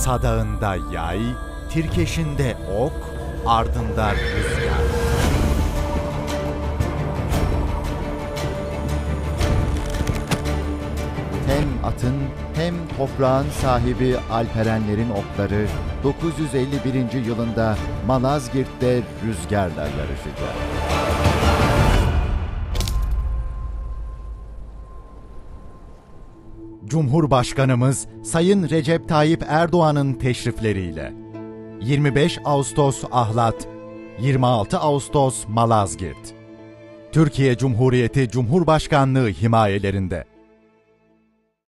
Sadağında yay, tirkeşinde ok, ardında rüzgar. Hem atın hem toprağın sahibi Alperenlerin okları 951. yılında Malazgirt'te rüzgarla yarışacak. Cumhurbaşkanımız Sayın Recep Tayyip Erdoğan'ın teşrifleriyle 25 Ağustos Ahlat, 26 Ağustos Malazgirt. Türkiye Cumhuriyeti Cumhurbaşkanlığı himayelerinde.